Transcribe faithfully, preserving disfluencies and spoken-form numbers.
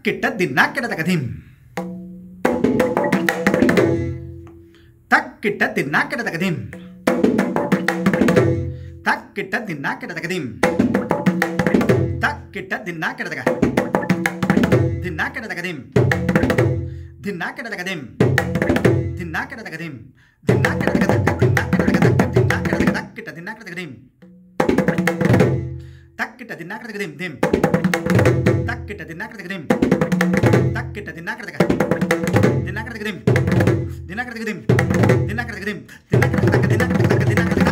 தக்கிட்ட தின்னாக்கிட தகதிம் தக்கிட்ட தின்னாக்கிட தகதிம் தக்கிட்ட தின்னாக்கிட தகதிம் தக்கிட்ட தின்னாக்கிட தக தின்னாக்கிட தகதிம் தின்னாக்கிட தகதிம் தின்னாக்கிட தகதிம் தின்னாக்கிட தகதக்க தின்னாக்கிட தகதக்க தின்னாக்கிட தக்கிட்ட தின்னாக்கிட தகதிம் தக்கிட்ட தின்னாக்கிட தகதிம் திம் தக்கிட்ட தின்னாக்கிட தகதிம் தக்கிட்ட தின்னாக்கிட தக தின்னாக்கிட தகதிம் தின்னாக்கிட தகதிம் தின்னாக்கிட தகதிம் தின்னாக்கிட தக தின்னாக்கிட தக தின்னாக்கிட